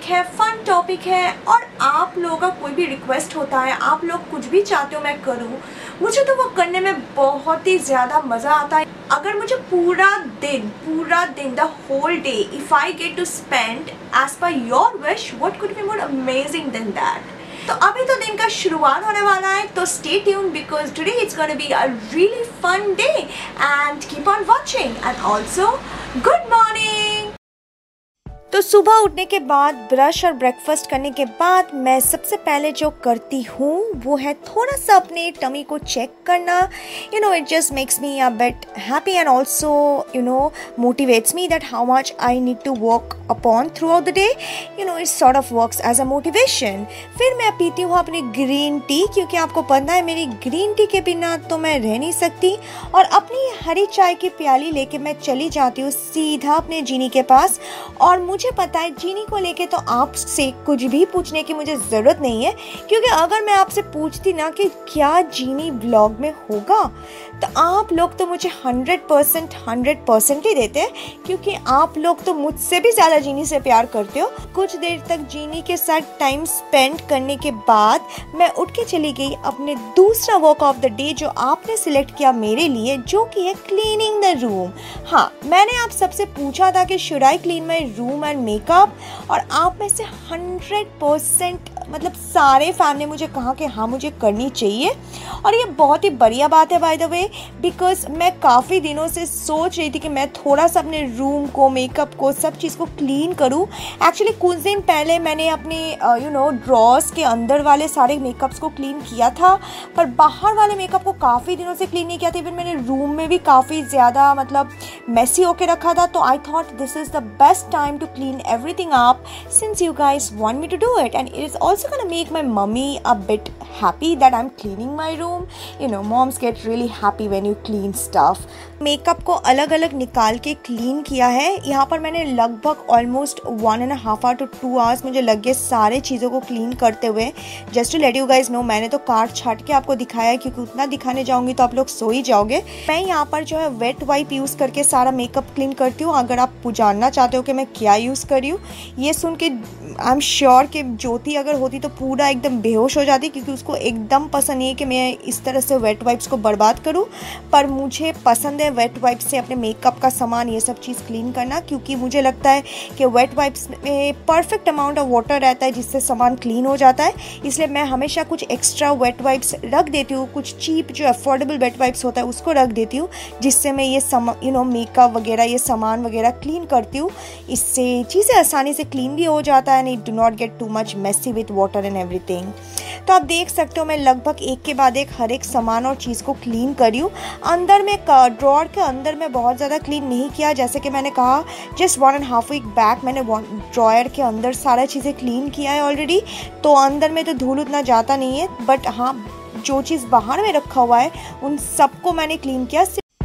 है, fun topic है और आप लोगों का कोई भी रिक्वेस्ट होता है, आप लोग कुछ भी चाहते हो मैं करूँ, मुझे तो वो करने में बहुत ही ज़्यादा मज़ा आता है। अगर मुझे पूरा दिन the whole day if I get to spend as per your wish, what could be more amazing than that. तो अभी तो दिन का शुरुआत होने वाला है, तो stay tuned because today it's gonna be a really fun day and keep on watching and also good morning. तो सुबह उठने के बाद ब्रश और ब्रेकफास्ट करने के बाद मैं सबसे पहले जो करती हूँ वो है थोड़ा सा अपने टमी को चेक करना। It just makes me a bit happy and also motivates me that how much I need to work upon throughout the day. It sort of works as a motivation. फिर मैं पीती हूँ अपनी green tea, क्योंकि आपको पता है मेरी ग्रीन टी के बिना तो मैं रह नहीं सकती। और अपनी हरी चाय की प्याली लेके मैं चली जाती हूँ सीधा अपने जीनी के पास। और मुझे पता है जीनी को लेके तो आपसे कुछ भी पूछने की मुझे ज़रूरत नहीं है, क्योंकि अगर मैं आपसे पूछती ना कि क्या जीनी व्लॉग में होगा, तो आप लोग तो मुझे 100% ही देते हैं, क्योंकि आप लोग तो मुझसे भी ज़्यादा जीनी से प्यार करते हो। कुछ देर तक जीनी के साथ टाइम स्पेंड करने के बाद मैं उठ के चली गई अपने दूसरा वर्क ऑफ द डे जो आपने सिलेक्ट किया मेरे लिए, जो कि है क्लीनिंग द रूम। हाँ, मैंने आप सबसे पूछा था कि should I clean my room and makeup, और आप में से 100% मतलब सारे फैन ने मुझे कहा कि हाँ मुझे करनी चाहिए। और ये बहुत ही बढ़िया बात है बाय द वे, बिकॉज मैं काफ़ी दिनों से सोच रही थी कि मैं थोड़ा सा अपने रूम को, मेकअप को, सब चीज़ को क्लीन करूँ। एक्चुअली कुछ दिन पहले मैंने अपने ड्रॉर्स के अंदर वाले सारे मेकअप्स को क्लीन किया था, पर बाहर वाले मेकअप को काफ़ी दिनों से क्लीन नहीं किया था। इवन मैंने रूम में भी काफ़ी ज़्यादा मतलब मेसी होके रखा था। तो I thought this is the best time to clean everything up since you guys want me to do it, and it is also gonna make my mummy a bit happy that I'm cleaning my room. Moms get really happy when you clean stuff. Makeup को अलग अलग निकाल के clean किया है। यहाँ पर मैंने लगभग ऑलमोस्ट 1.5 hour to 2 hours मुझे लग गए सारे चीज़ों को क्लीन करते हुए। Just to let you guys know, मैंने तो काट छाट के आपको दिखाया है, क्योंकि उतना दिखाने जाऊँगी तो आप लोग सो ही जाओगे। मैं यहाँ पर जो है वेट वाइप यूज़ करके सारा मेकअप क्लीन करती हूँ। अगर आप जानना चाहते हो कि मैं क्या यूज़ करी हूँ, ये सुन के आई एम श्योर कि ज्योति अगर होती तो पूरा एकदम बेहोश हो जाती, क्योंकि उसको एकदम पसंद नहीं है कि मैं इस तरह से वेट वाइप्स को बर्बाद करूं। पर मुझे पसंद है वेट वाइप्स से अपने मेकअप का सामान, ये सब चीज़ क्लीन करना, क्योंकि मुझे लगता है कि वेट वाइप्स में परफेक्ट अमाउंट ऑफ वाटर रहता है जिससे सामान क्लीन हो जाता है। इसलिए मैं हमेशा कुछ एक्स्ट्रा वेट वाइप्स रख देती हूँ, कुछ चीप जो अफोर्डेबल वेट वाइप्स होता है उसको रख देती हूँ, जिससे मैं ये मेकअप वगैरह, ये सामान वगैरह क्लीन करती हूँ। इससे चीज़ें आसानी से क्लीन भी हो जाता है, नहीं do not get too much messy with water and everything. तो आप देख सकते हो मैं लगभग एक के बाद एक हर एक सामान और चीज़ को क्लीन करी हूँ। अंदर में ड्रॉअर के अंदर में बहुत ज़्यादा क्लीन नहीं किया, जैसे कि मैंने कहा जस्ट 1.5 week बैक मैंने ड्रॉअर के अंदर सारा चीज़ें क्लीन किया है ऑलरेडी। तो अंदर में तो धूल उतना जाता नहीं है, बट हाँ जो चीज़ बाहर में रखा हुआ है उन सबको मैंने क्लीन किया।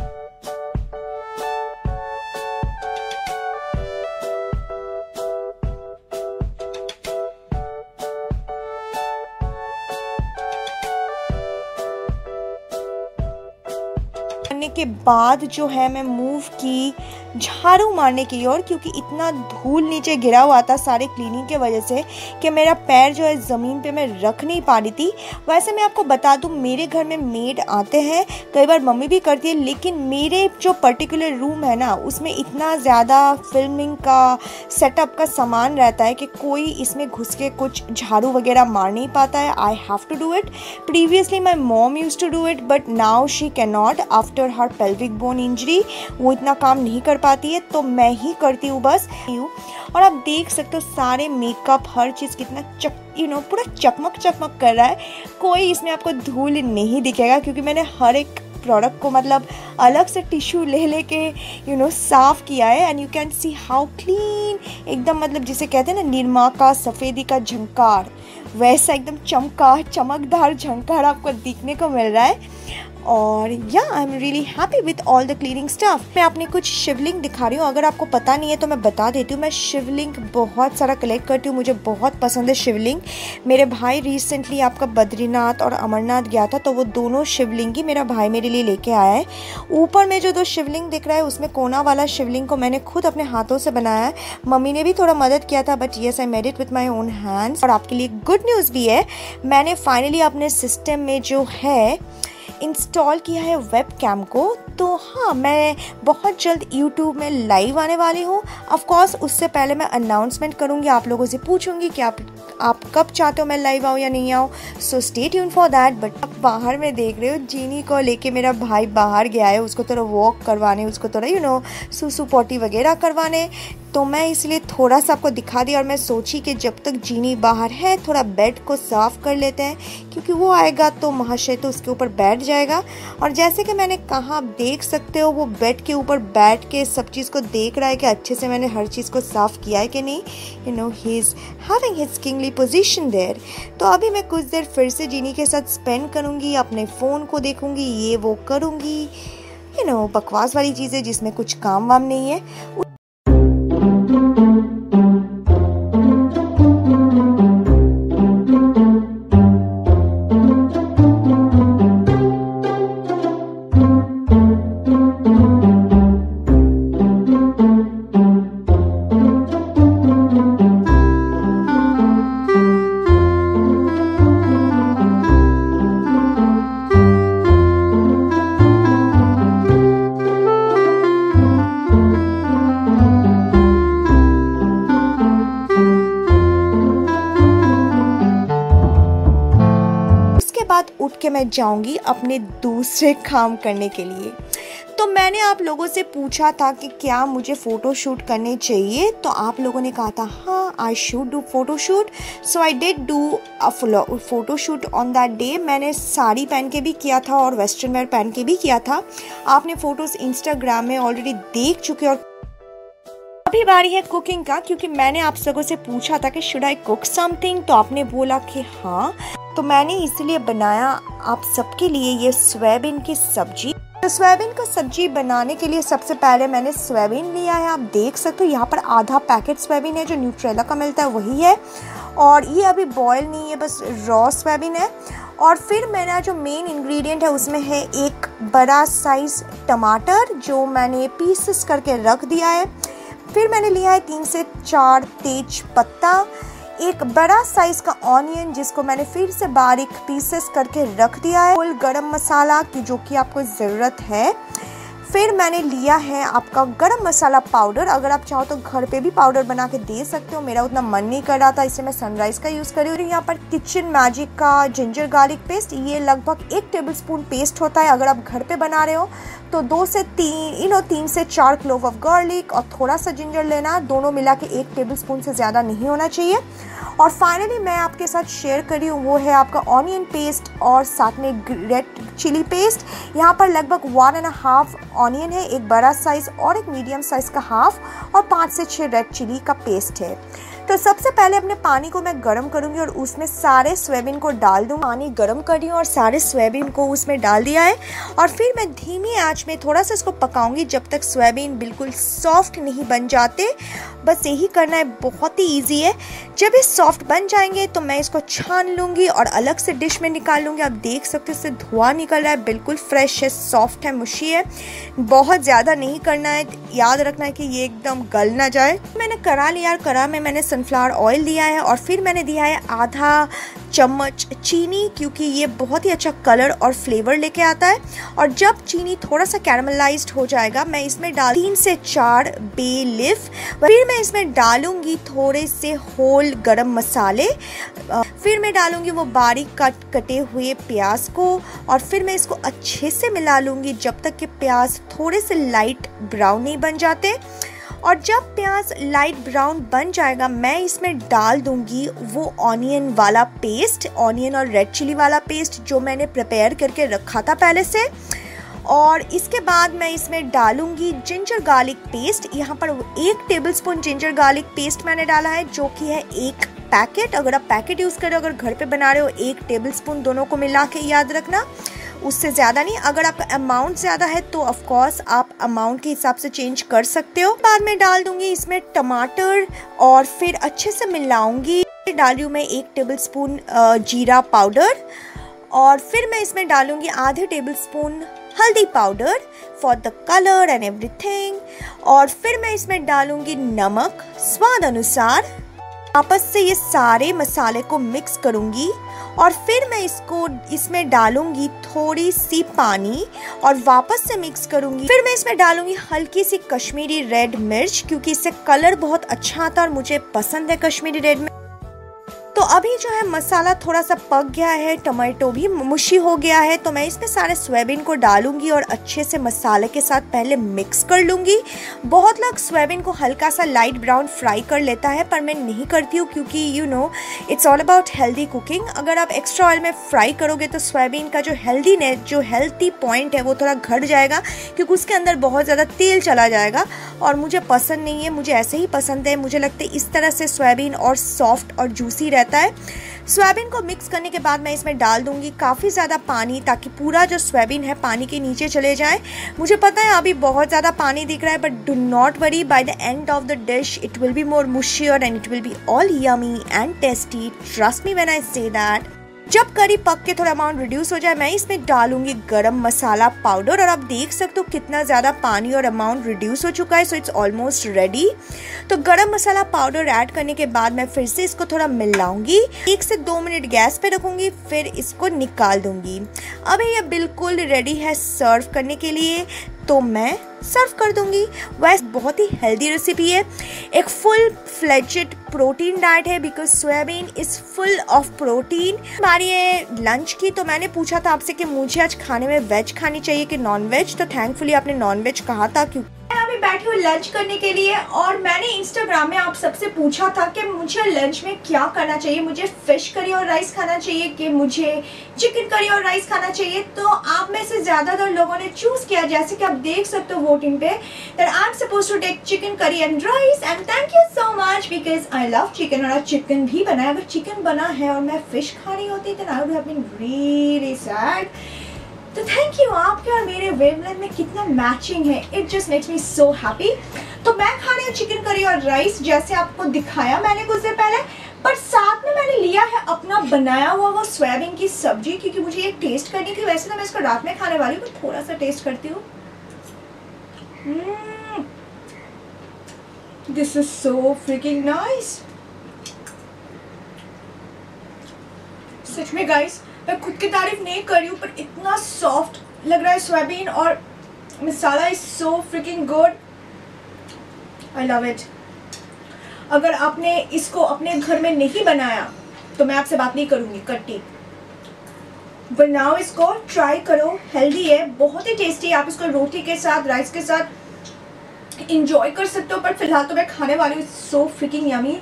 के बाद जो है मैं मूव की झाड़ू मारने की ओर, क्योंकि इतना धूल नीचे गिरा हुआ था सारे क्लीनिंग के वजह से कि मेरा पैर जो है ज़मीन पे मैं रख नहीं पा रही थी। वैसे मैं आपको बता दूं, मेरे घर में मेड आते हैं, कई बार मम्मी भी करती है, लेकिन मेरे जो पर्टिकुलर रूम है ना उसमें इतना ज़्यादा फिल्मिंग का सेटअप का सामान रहता है कि कोई इसमें घुस के कुछ झाड़ू वगैरह मार नहीं पाता है। I have to do it. Previously my mom use to do it, but now she can not after her pelvic bone injury. वो इतना काम नहीं कर पाती है, तो मैं ही करती हूँ बस। और आप देख सकते हो सारे मेकअप, हर चीज़ कितना पूरा चकमक चकमक कर रहा है। कोई इसमें आपको धूल नहीं दिखेगा, क्योंकि मैंने हर एक प्रोडक्ट को मतलब अलग से टिश्यू ले लेके साफ़ किया है। And you can see how clean, एकदम मतलब जिसे कहते हैं ना निरमा का सफ़ेदी का झंकार, वैसा एकदम चमकदार झंकार आपको दिखने को मिल रहा है। और या I am really happy with all the cleaning stuff. मैं आपने कुछ शिवलिंग दिखा रही हूँ, अगर आपको पता नहीं है तो मैं बता देती हूँ। मैं शिवलिंग बहुत सारा कलेक्ट करती हूँ, मुझे बहुत पसंद है शिवलिंग। मेरे भाई रिसेंटली आपका बद्रीनाथ और अमरनाथ गया था, तो वो दोनों शिवलिंग ही मेरा भाई मेरे लिए लेके आया है। ऊपर में जो 2 शिवलिंग दिख रहा है उसमें कोना वाला शिवलिंग को मैंने खुद अपने हाथों से बनाया है। मम्मी ने भी थोड़ा मदद किया था, but yes I made it with my own hands. और आपके लिए गुड न्यूज़ भी है, मैंने फाइनली अपने सिस्टम में जो है इंस्टॉल किया है वेब कैम को। तो हाँ, मैं बहुत जल्द यूट्यूब में लाइव आने वाली हूँ। ऑफ कोर्स उससे पहले मैं अनाउंसमेंट करूँगी, आप लोगों से पूछूंगी कि आप कब चाहते हो मैं लाइव आऊँ या नहीं आऊँ। So stay tune for that. But आप बाहर में देख रहे हो जीनी को लेके मेरा भाई बाहर गया है, उसको थोड़ा वॉक करवाने, उसको थोड़ा सुसु पोटी वगैरह करवाने। तो मैं इसलिए थोड़ा सा आपको दिखा दिया। और मैं सोची कि जब तक जीनी बाहर है थोड़ा बेड को साफ़ कर लेते हैं, क्योंकि वो आएगा तो महाशय तो उसके ऊपर बैठ जाएगा। और जैसे कि मैंने कहा, आप देख सकते हो वो बेड के ऊपर बैठ के सब चीज़ को देख रहा है कि अच्छे से मैंने हर चीज़ को साफ़ किया है कि नहीं। He is having his kingly position there. तो अभी मैं कुछ देर फिर से जीनी के साथ स्पेंड करूँगी, अपने फ़ोन को देखूँगी, ये वो करूँगी, बकवास वाली चीज़ें जिसमें कुछ काम वाम नहीं है। उठ के मैं जाऊंगी अपने दूसरे काम करने के लिए। तो मैंने आप लोगों से पूछा था कि क्या मुझे फ़ोटो शूट करने चाहिए, तो आप लोगों ने कहा था हाँ I should do photo shoot. So I did do a photo shoot on that day. मैंने साड़ी पहन के भी किया था और वेस्टर्न वेयर पहन के भी किया था। आपने फ़ोटोज़ इंस्टाग्राम में ऑलरेडी देख चुके। और अभी बारी है कुकिंग का, क्योंकि मैंने आप सबों से पूछा था कि शुड आई कुक समथिंग, तो आपने बोला कि हाँ। तो मैंने इसलिए बनाया आप सबके लिए ये सोयाबीन की सब्जी। तो सोयाबीन का सब्जी बनाने के लिए सबसे पहले मैंने सोयाबीन लिया है। आप देख सकते हो यहाँ पर आधा पैकेट सोयाबीन है, जो न्यूट्रेला का मिलता है वही है। और ये अभी बॉयल नहीं है, बस रॉ सोयाबीन है। और फिर मेरा जो मेन इंग्रेडिएंट है उसमें है एक बड़ा साइज़ टमाटर, जो मैंने पीसेस करके रख दिया है। फिर मैंने लिया है 3 से 4 तेज पत्ता, एक बड़ा साइज का ऑनियन जिसको मैंने फिर से बारीक पीसेस करके रख दिया है, फुल गरम मसाला की जो कि आपको ज़रूरत है। फिर मैंने लिया है आपका गरम मसाला पाउडर, अगर आप चाहो तो घर पे भी पाउडर बना के दे सकते हो। मेरा उतना मन नहीं कर रहा था, इसलिए मैं सनराइज का यूज़ कर रही हूँ। यहाँ पर किचन मैजिक का जिंजर गार्लिक पेस्ट, ये लगभग 1 टेबलस्पून पेस्ट होता है। अगर आप घर पे बना रहे हो तो 2 से 3 से 4 क्लोव ऑफ गार्लिक और थोड़ा सा जिंजर लेना, दोनों मिला के 1 टेबलस्पून से ज़्यादा नहीं होना चाहिए। और फाइनली मैं आपके साथ शेयर कर रही हूँ वो है आपका ऑनियन पेस्ट और साथ में रेड चिली पेस्ट। यहाँ पर लगभग 1.5 ऑनियन है, एक बड़ा साइज़ और एक मीडियम साइज़ का हाफ, और 5 से 6 रेड चिली का पेस्ट है। तो सबसे पहले अपने पानी को मैं गर्म करूंगी और उसमें सारे सोयाबीन को डाल दूँ। पानी गर्म कर रही हूँ और सारे सोयाबीन को उसमें डाल दिया है। और फिर मैं धीमी आंच में थोड़ा सा इसको पकाऊंगी जब तक सोयाबीन बिल्कुल सॉफ्ट नहीं बन जाते। बस यही करना है, बहुत ही ईजी है। जब ये सॉफ्ट बन जाएंगे तो मैं इसको छान लूँगी और अलग से डिश में निकाल लूँगी। आप देख सकते हो इससे धुआं निकल रहा है, बिल्कुल फ्रेश है, सॉफ्ट है, मुशी है। बहुत ज़्यादा नहीं करना है, याद रखना है कि ये एकदम गल ना जाए। मैंने कढ़ा लिया, कढ़ा में मैंने सनफ्लावर ऑयल दिया है और फिर मैंने दिया है आधा चम्मच चीनी, क्योंकि ये बहुत ही अच्छा कलर और फ्लेवर लेके आता है। और जब चीनी थोड़ा सा कैरमलाइज्ड हो जाएगा, मैं इसमें डाल 3 से 4 बे लीफ। फिर मैं इसमें डालूंगी थोड़े से होल गरम मसाले। फिर मैं डालूंगी वो बारीक कटे हुए प्याज को और फिर मैं इसको अच्छे से मिला लूँगी जब तक कि प्याज थोड़े से लाइट ब्राउन नहीं बन जाते। और जब प्याज लाइट ब्राउन बन जाएगा, मैं इसमें डाल दूंगी वो ऑनियन वाला पेस्ट, ऑनियन और रेड चिली वाला पेस्ट जो मैंने प्रिपेयर करके रखा था पहले से। और इसके बाद मैं इसमें डालूंगी जिंजर गार्लिक पेस्ट। यहाँ पर 1 टेबलस्पून जिंजर गार्लिक पेस्ट मैंने डाला है, जो कि है 1 पैकेट। अगर आप पैकेट यूज़ कर रहे हो, अगर घर पे बना रहे हो 1 टेबलस्पून, दोनों को मिला के याद रखना। उससे ज़्यादा नहीं। अगर आपका अमाउंट ज़्यादा है तो ऑफ कोर्स आप अमाउंट के हिसाब से चेंज कर सकते हो। बाद में डाल दूंगी इसमें टमाटर और फिर अच्छे से मिलाऊंगी। डाल रही हूँ मैं 1 टेबलस्पून जीरा पाउडर और फिर मैं इसमें डालूंगी आधे टेबलस्पून हल्दी powder for the colour and everything. और फिर मैं इसमें डालूंगी नमक स्वाद अनुसार। वापस से ये सारे मसाले को मिक्स करूंगी और फिर मैं इसमें डालूंगी थोड़ी सी पानी और वापस से मिक्स करूंगी। फिर मैं इसमें डालूंगी हल्की सी कश्मीरी रेड मिर्च, क्योंकि इससे कलर बहुत अच्छा आता है और मुझे पसंद है कश्मीरी रेड मिर्च। तो अभी जो है मसाला थोड़ा सा पक गया है, टमाटो भी मुशी हो गया है, तो मैं इसमें सारे सोयाबीन को डालूंगी और अच्छे से मसाले के साथ पहले मिक्स कर लूंगी। बहुत लोग सोयाबीन को हल्का सा लाइट ब्राउन फ्राई कर लेता है, पर मैं नहीं करती हूँ क्योंकि you know it's all about healthy cooking. अगर आप एक्स्ट्रा ऑयल में फ्राई करोगे तो सोयाबीन का जो हेल्दी पॉइंट है वो थोड़ा घट जाएगा, क्योंकि उसके अंदर बहुत ज़्यादा तेल चला जाएगा और मुझे पसंद नहीं है। मुझे ऐसे ही पसंद है, मुझे लगता है इस तरह से सोयाबीन और सॉफ्ट और जूसी रहता है। सोयाबीन को मिक्स करने के बाद मैं इसमें डाल दूंगी काफ़ी ज़्यादा पानी, ताकि पूरा जो सोयाबीन है पानी के नीचे चले जाए। मुझे पता है अभी बहुत ज़्यादा पानी दिख रहा है, but do not worry, by the end of the dish it will be more mushier and it will be all yummy and tasty. Trust me when I say that. जब करी पक के थोड़ा अमाउंट रिड्यूस हो जाए, मैं इसमें डालूंगी गरम मसाला पाउडर और आप देख सकते हो कितना ज़्यादा पानी और अमाउंट रिड्यूस हो चुका है। So it's almost ready. तो गरम मसाला पाउडर ऐड करने के बाद मैं फिर से इसको थोड़ा मिलाऊंगी। 1 से 2 मिनट गैस पे रखूंगी, फिर इसको निकाल दूंगी। अभी ये बिल्कुल रेडी है सर्व करने के लिए, तो मैं सर्व कर दूंगी। वैसे बहुत ही हेल्दी रेसिपी है, एक फुल फ्लेजेड प्रोटीन डाइट है, because soybean is full of protein. हमारी ये लंच की, तो मैंने पूछा था आपसे कि मुझे आज खाने में वेज खानी चाहिए कि नॉन वेज, तो थैंकफुली आपने नॉन वेज कहा था। क्योंकि मैं अभी बैठी हूँ लंच करने के लिए और मैंने इंस्टाग्राम में आप सबसे पूछा था कि मुझे लंच में क्या करना चाहिए, मुझे फिश करी और राइस खाना चाहिए कि मुझे चिकन करी और राइस खाना चाहिए। तो आप में से ज़्यादातर लोगों ने चूज़ किया, जैसे कि आप देख सकते हो वोटिंग पे, that I am supposed to take chicken curry and rice, and thank you so much because I love chicken. और चिकन भी बना है, अगर चिकन बना है और मैं फिश खा रही होती then I would have been really sad. तो थैंक यू, आपके और मेरे वेवलेंथ में कितना मैचिंग है, it just makes me so happy. तो मैं खा रही हूँ चिकन करी और राइस, जैसे आपको दिखाया मैंने कुछ देर पहले, पर साथ में मैंने लिया है अपना बनाया हुआ वो सोयाबीन की सब्जी, क्योंकि मुझे ये टेस्ट करनी थी। वैसे तो मैं इसको रात में खाने वाली हूँ, पर थोड़ा सा टेस्ट करती हूँ। This is so freaking nice. सच में गाइस, मैं खुद की तारीफ नहीं कर रही हूँ, पर इतना सॉफ्ट लग रहा है सोयाबीन और masala is so freaking good. I love it. अगर आपने इसको अपने घर में नहीं बनाया तो मैं आपसे बात नहीं करूँगी, कट्टी। बनाओ इसको, ट्राई करो, हेल्दी है, बहुत ही टेस्टी है। आप इसको रोटी के साथ, राइस के साथ इंजॉय कर सकते हो, पर फिलहाल तो मैं खाने वाली हूँ। So freaking yummy,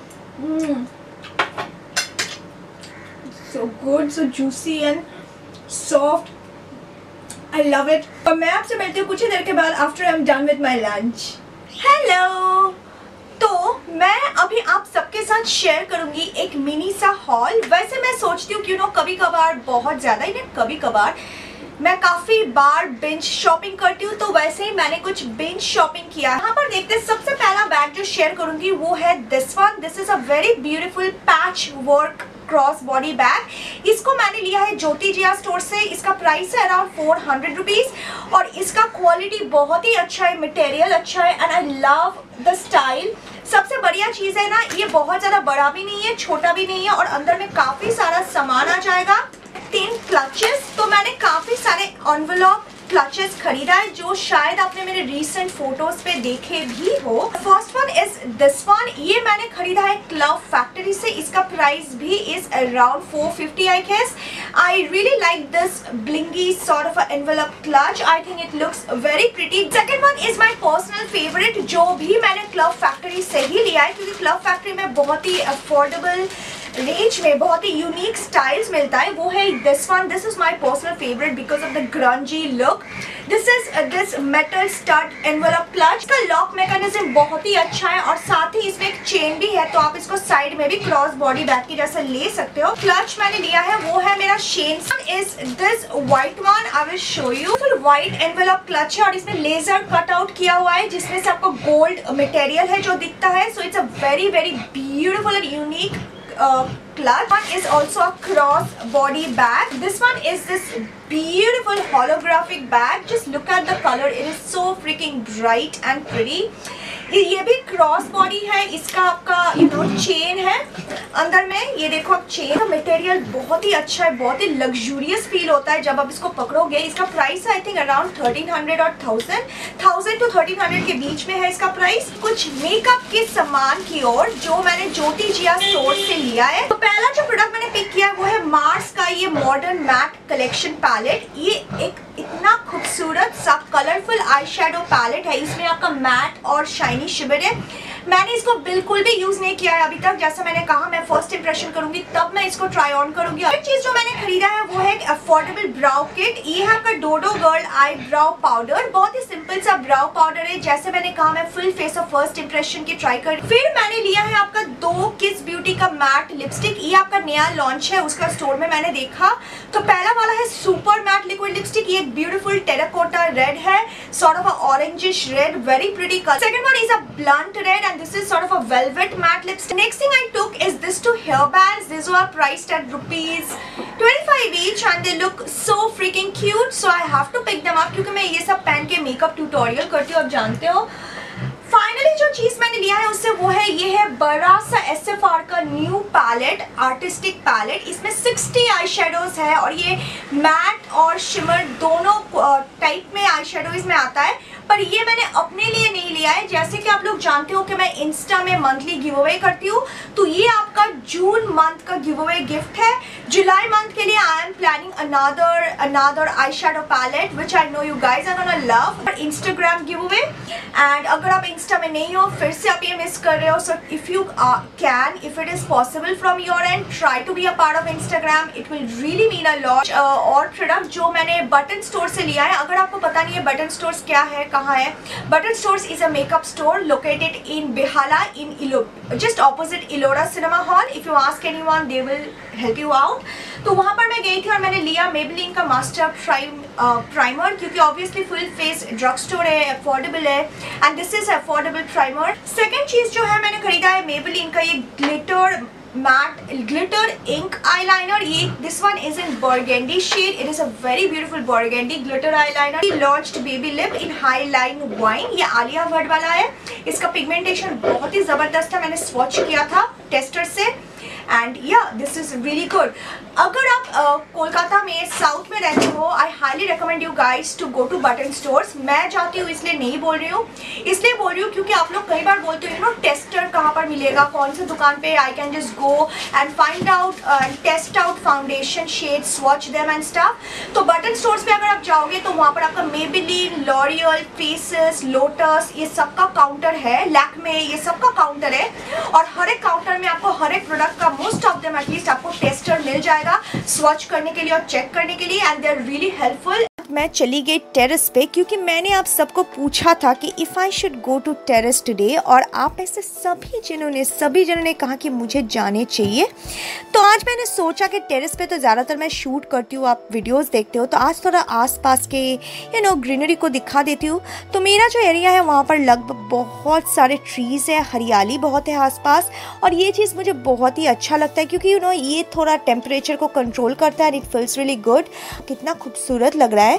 so good, so juicy and soft. I love it. और मैं आपसे मिलती हूँ कुछ ही देर के बाद after I'm done with my lunch. Hello. तो मैं अभी आप सबके साथ शेयर करूंगी एक मिनी सा हॉल। वैसे मैं सोचती हूँ कि कभी कभार, बहुत ज़्यादा ही नहीं, कभी कभार मैं काफ़ी बार बिंज शॉपिंग करती हूँ, तो वैसे ही मैंने कुछ बिंज शॉपिंग किया। यहाँ पर देखते हैं, सबसे पहला बैग जो शेयर करूंगी वो है this one. This is a very beautiful patchwork cross body bag. इसको मैंने लिया है ज्योति जिया स्टोर से। इसका प्राइस है अराउंड 400 रुपीज़ और इसका क्वालिटी बहुत ही अच्छा है, मटेरियल अच्छा है, and I love the style. सबसे बढ़िया चीज़ है ना, ये बहुत ज़्यादा बड़ा भी नहीं है, छोटा भी नहीं है, और अंदर में काफ़ी सारा सामान आ जाएगा। 3 क्लचेस, तो मैंने काफ़ी सारे एनवेलप क्लचेस खरीदा है, जो शायद आपने मेरे रीसेंट फोटोज पे देखे भी हो। First one is this one. ये मैंने खरीदा है क्लव फैक्ट्री से। इसका प्राइस भी is around 450 I guess. I really like this blingy sort of envelope clutch. I think it looks very pretty. Second one is my personal favourite, जो भी मैंने क्लव फैक्ट्री से ही लिया है, क्योंकि क्लव फैक्ट्री में बहुत ही अफोर्डेबल रेंज में बहुत ही यूनिक स्टाइल्स मिलता है वो है this one. This is my personal favourite because of the grungy look. This is this metal stud envelope clutch. का लॉक मैकेनिज्म बहुत ही अच्छा है और साथ ही इसमें एक चेन भी है, तो आप इसको साइड में भी क्रॉस बॉडी बैग की जैसा ले सकते हो. क्लच मैंने लिया है वो है मेरा शेन. Is this white one. I will show you. Full white envelope clutch है और इसमें लेजर कट आउट किया हुआ है जिसमें से आपको गोल्ड मटेरियल है जो दिखता है. So it's a very very beautiful and unique clutch. One is also a cross body bag. This one is this beautiful holographic bag. Just look at the color. It is so freaking bright and pretty. ये भी cross body है. इसका आपका chain है अंदर में. ये देखो आप चेन का मटेरियल बहुत ही अच्छा है, बहुत ही लग्जूरियस फील होता है जब आप इसको पकड़ोगे. इसका प्राइस आई थिंक अराउंड 1300 और 1000 to 1300 के बीच में है इसका प्राइस. कुछ मेकअप के सामान की ओर जो मैंने ज्योति जिया स्टोर से लिया है. तो पहला जो प्रोडक्ट मैंने पिक किया वो है मार्स का ये मॉडर्न मैट कलेक्शन पैलेट. ये एक इतना खूबसूरत सा कलरफुल आई शेडो पैलेट है. इसमें आपका मैट और शाइनी शिवर है. मैंने इसको बिल्कुल भी यूज नहीं किया है अभी तक. जैसा मैंने कहा मैं फर्स्ट इंप्रेशन करूंगी तब मैं इसको ट्राई ऑन करूंगी. एक चीज जो मैंने खरीदा है वो है एक अफोर्डेबल ब्राउ किट. ये है आपका डोडो गर्ल आई ब्राउ पाउडर. बहुत ही सिंपल सा ब्राउ पाउडर है. जैसे मैंने कहा मैं full face of first impression की ट्राई कर. फिर मैंने लिया है आपका 2 किस ब्यूटी का मैट लिपस्टिक. ये आपका नया लॉन्च है, उसका स्टोर में मैंने देखा. तो पहला वाला है सुपर मैट लिक्विड लिपस्टिक. ये ब्यूटीफुल टेराकोटा रेड है, sort of a orangish red, very pretty colour. Second one is a blunt red and this is sort of a velvet matte lipstick. Next thing I took is this 2 hairbands. These were priced at rupees 25 each and they look so freaking cute. So I have to pick them up क्योंकि मैं ये सब पहन के makeup tutorial करती हूँ, आप जानते हो. फाइनली जो चीज मैंने लिया है उससे वो है ये है बड़ा सा SFR का न्यू पैलेट, आर्टिस्टिक पैलेट. इसमें 60 आई शेडोज है और ये मैट और शिमर दोनों टाइप में आई शेडोज में आता है. पर ये मैंने अपने लिए नहीं लिया है. जैसे कि आप लोग जानते हो कि मैं इंस्टा में मंथली गिव अवे करती हूँ, तो ये आपका जून मंथ का गिव अवे गिफ्ट है. जुलाई मंथ के लिए I am planning another eye shadow palette which I know you guys are gonna love. Instagram giveaway. एंड अगर आप इंस्टा में नहीं हो फिर से आप ये मिस कर रहे हो, so if you can, if it is possible from your end, try to be a part of Instagram. It will really mean a lot. और प्रोडक्ट जो मैंने बटन स्टोर से लिया है, अगर आपको पता नहीं है बटन स्टोर्स क्या है, कहाँ है, button stores is a makeup store located in Behala in just opposite Ellora cinema hall. If you ask anyone they will help you out. तो वहां पर मैं गई थी और मैंने लिया मेबेलिन का मास्टर प्राइमर क्योंकि obviously full face drug store है, अफोर्डेबल है and this is affordable primer. Second चीज जो है मैंने खरीदा है मेबेलिन का ये glitter matte glitter ink eyeliner. ये this one is in burgundy shade. It is a very beautiful burgundy glitter eyeliner. We launched baby lip in highline wine. ये आलिया भट्ट वाला है. इसका पिगमेंटेशन बहुत ही जबरदस्त है. मैंने स्वॉच किया था टेस्टर से एंड या दिस इज रियली गुड. अगर आप कोलकाता में साउथ में रहते हो, I highly recommend you guys to go to button stores. मैं जाती हूँ इसलिए नहीं बोल रही हूँ, इसलिए बोल रही हूँ क्योंकि आप लोग कई बार बोलते हो टेस्टर कहाँ पर मिलेगा, कौन सी दुकान पे. I can just go and find out test out foundation shade, swatch them and stuff. तो बटन स्टोर्स पे अगर आप जाओगे तो वहाँ पर आपका मेबेलिन, लॉरियल, फेसेस, लोटस ये सबका काउंटर है. लैक्मे ये सबका काउंटर है और हर एक काउंटर में आपको हर एक प्रोडक्ट का मोस्ट ऑफ देम एटलीस्ट आपको टेस्टर मिल जाएगा स्वॉच करने के लिए और चेक करने के लिए and they are really helpful. मैं चली गई टेरेस पे क्योंकि मैंने आप सबको पूछा था कि if I should go to terrace today और आप में से सभी जनों ने कहा कि मुझे जाने चाहिए. तो आज मैंने सोचा कि टेरेस पे तो ज़्यादातर मैं शूट करती हूँ, आप वीडियोस देखते हो, तो आज थोड़ा आसपास के ग्रीनरी को दिखा देती हूँ. तो मेरा जो एरिया है वहाँ पर लगभग बहुत सारे ट्रीज़ है, हरियाली बहुत है आसपास और ये चीज़ मुझे बहुत ही अच्छा लगता है क्योंकि ये थोड़ा टेम्परेचर को कंट्रोल करता है and it feels really good. कितना खूबसूरत लग रहा है.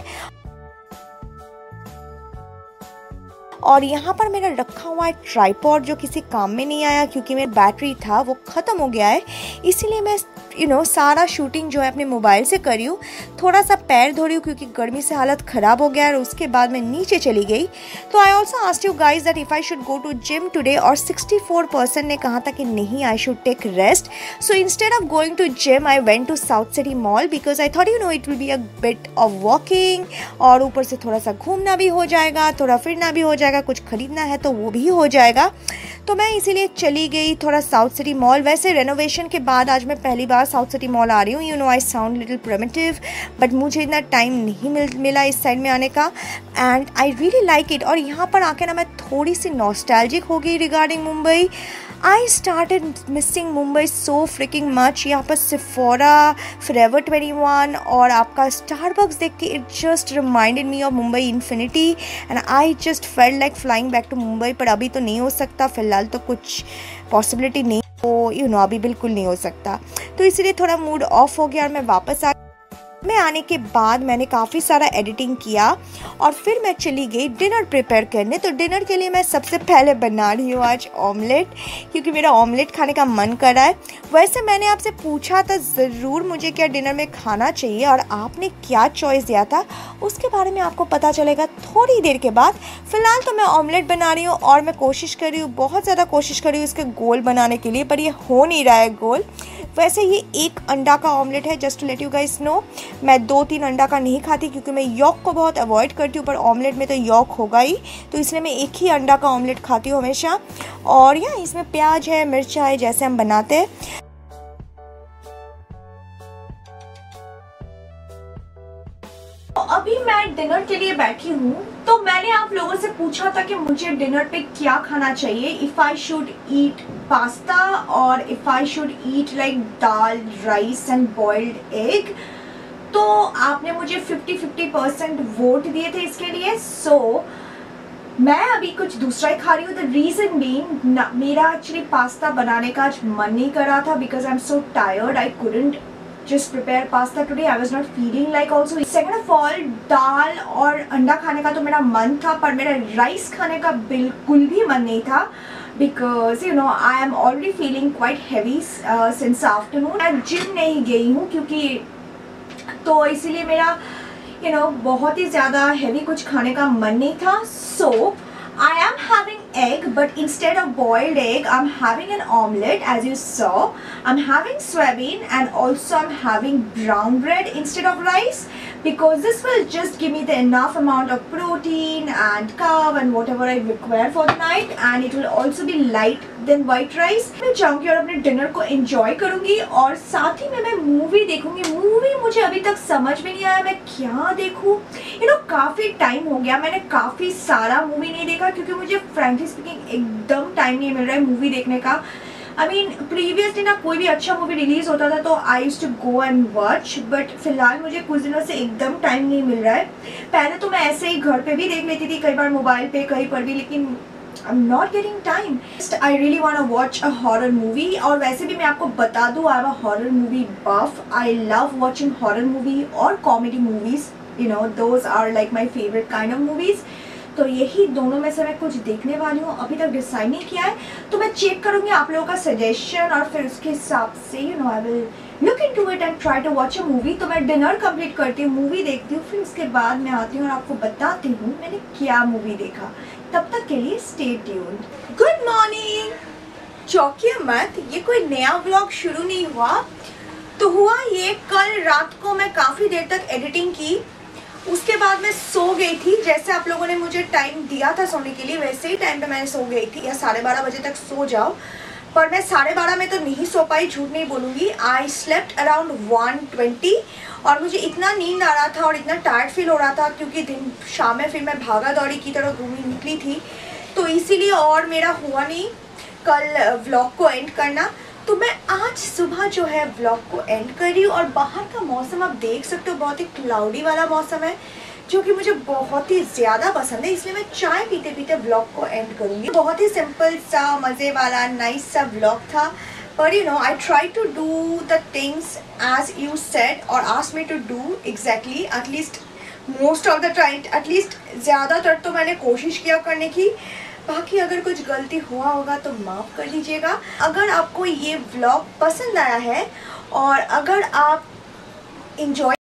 और यहाँ पर मेरा रखा हुआ है ट्राइपॉड जो किसी काम में नहीं आया क्योंकि मेरा बैटरी था वो ख़त्म हो गया है. इसीलिए मैं सारा शूटिंग जो है अपने मोबाइल से कर रही हूँ. थोड़ा सा पैर धो रही हूँ क्योंकि गर्मी से हालत ख़राब हो गया और उसके बाद मैं नीचे चली गई. तो I also asked you guys that if I should go to gym today और 64% ने कहा था कि नहीं I should take rest. So instead of going to gym I went to South City Mall because I thought it will be a bit of walking और ऊपर से थोड़ा सा घूमना भी हो जाएगा, थोड़ा फिरना भी हो जाएगा, कुछ खरीदना है तो वो भी हो जाएगा. तो मैं इसीलिए चली गई थोड़ा साउथ सिटी मॉल। वैसे रेनोवेशन के बाद आज मैं पहली बार साउथ सिटी मॉल आ रही हूँ। You know I sound little primitive, but मुझे इतना टाइम नहीं मिला इस साइड में आने का, and I really like it. और यहाँ पर आके ना मैं थोड़ी सी नॉस्टैल्जिक हो गई regarding Mumbai. I started missing Mumbai so freaking much. यहाँ पर सिफोरा, फॉरएवर 21 और आपका स्टारबक्स देख के it just reminded me of Mumbai Infinity, and I just felt like flying back to Mumbai. पर अभी तो नहीं हो सकता, फ़िलहाल तो कुछ पॉसिबिलिटी नहीं, तो यू नो अभी बिल्कुल नहीं हो सकता। तो इसलिए थोड़ा मूड ऑफ हो गया और मैं वापस आ। मैं आने के बाद मैंने काफ़ी सारा एडिटिंग किया और फिर मैं चली गई डिनर प्रिपेयर करने। तो डिनर के लिए मैं सबसे पहले बना रही हूँ आज ऑमलेट, क्योंकि मेरा ऑमलेट खाने का मन कर रहा है। वैसे मैंने आपसे पूछा था ज़रूर मुझे क्या डिनर में खाना चाहिए, और आपने क्या चॉइस दिया था उसके बारे में आपको पता चलेगा थोड़ी देर के बाद। फ़िलहाल तो मैं ऑमलेट बना रही हूँ और मैं कोशिश कर रही हूँ, बहुत ज़्यादा कोशिश कर रही हूँ इसके गोल बनाने के लिए, पर ये हो नहीं रहा है गोल। वैसे ये एक अंडा का ऑमलेट है, just to let you guys know. मैं 2-3 अंडा का नहीं खाती क्योंकि मैं यॉक को बहुत अवॉइड करती हूँ, पर ऑमलेट में तो यॉक होगा ही, तो इसलिए मैं एक ही अंडा का ऑमलेट खाती हूँ हमेशा। और यहाँ इसमें प्याज है, मिर्चा है, जैसे हम बनाते हैं। अभी मैं डिनर के लिए बैठी हूँ। तो मैंने आप लोगों से पूछा था कि मुझे डिनर पे क्या खाना चाहिए, if I should eat pasta और if I should eat like dal, rice and boiled egg. तो आपने मुझे 50-50% वोट दिए थे इसके लिए। सो मैं अभी कुछ दूसरा ही खा रही हूँ। द रीज़न बीइंग मेरा एक्चुअली पास्ता बनाने का आज मन नहीं कर रहा था, because I am so tired, I couldn't just prepare pasta today. I was not feeling like also. Second of all, दाल और अंडा खाने का तो मेरा मन था, पर मेरा राइस खाने का बिल्कुल भी मन नहीं था, because you know I am already feeling quite heavy since afternoon. मैं जिम नहीं गई हूँ क्योंकि, तो इसीलिए मेरा you know बहुत ही ज़्यादा हेवी कुछ खाने का मन नहीं था। So I am having egg, but instead of boiled egg, I'm having an omelette, as you saw. I'm having soybean and also I'm having brown bread instead of rice, because this will just give me the enough amount of protein and carb and whatever I require for the night, and it will also be light than white rice. मैं जाऊँगी और अपने dinner को enjoy करूँगी और साथ ही में मैं मूवी देखूँगी। मूवी मुझे अभी तक समझ में नहीं आया मैं क्या देखूँ। You know काफ़ी टाइम हो गया, मैंने काफ़ी सारा मूवी नहीं देखा क्योंकि मुझे फ्रेंकली स्पीकिंग एकदम टाइम नहीं मिल रहा है मूवी देखने का। आई मीन प्रीवियसली ना कोई भी अच्छा मूवी रिलीज़ होता था तो I used to go and watch, but फिलहाल मुझे कुछ दिनों से एकदम टाइम नहीं मिल रहा है। पहले तो मैं ऐसे ही घर पे भी देख लेती थी, कई बार मोबाइल पे, कहीं पर भी, लेकिन I'm not getting time. I really want to watch a horror movie. और वैसे भी मैं आपको बता दूँ, I am a horror movie buff. I love watching horror movie और comedy movies. You know, those are like my favorite kind of movies. तो यही दोनों में से मैं कुछ देखने वाली हूँ, अभी तक डिसाइड नहीं किया है, तो मैं चेक करूँगी आप लोगों का सजेशन और फिर उसके हिसाब से you know I will look into it and try to watch a movie. तो मैं डिनर कंप्लीट करती हूँ, मूवी देखती हूँ, फिर उसके बाद मैं आती हूँ और आपको बताती हूँ मैंने क्या मूवी देखा। तब तक के लिए स्टे ट्यून्ड। Good morning. चौंकिए मत, ये कोई नया व्लॉग शुरू नहीं हुआ, तो हुआ ये कल रात को मैं काफ़ी देर तक एडिटिंग की, उसके बाद मैं सो गई थी। जैसे आप लोगों ने मुझे टाइम दिया था सोने के लिए वैसे ही टाइम पे मैं सो गई थी, या 12:30 बजे तक सो जाओ, पर मैं 12:30 में तो नहीं सो पाई, झूठ नहीं बोलूँगी। आई स्लेप्ट अराउंड 1:20 और मुझे इतना नींद आ रहा था और इतना टायर्ड फील हो रहा था क्योंकि दिन शाम में फिर मैं भागा दौड़ी की तरह घूमी निकली थी, तो इसीलिए और मेरा हुआ नहीं कल व्लॉग को एंड करना। तो मैं आज सुबह जो है व्लॉग को एंड कर रही हूँ और बाहर का मौसम आप देख सकते हो, बहुत ही क्लाउडी वाला मौसम है जो कि मुझे बहुत ही ज़्यादा पसंद है, इसलिए मैं चाय पीते पीते व्लॉग को एंड करूँगी। बहुत ही सिंपल सा, मज़े वाला, नाइस सा व्लॉग था, पर you know I try to do the things as you said और ask me to do exactly, at least most of the time, at least ज़्यादातर तो मैंने कोशिश किया करने की। बाकी अगर कुछ गलती हुआ होगा तो माफ़ कर लीजिएगा। अगर आपको ये व्लॉग पसंद आया है और अगर आप इंजॉय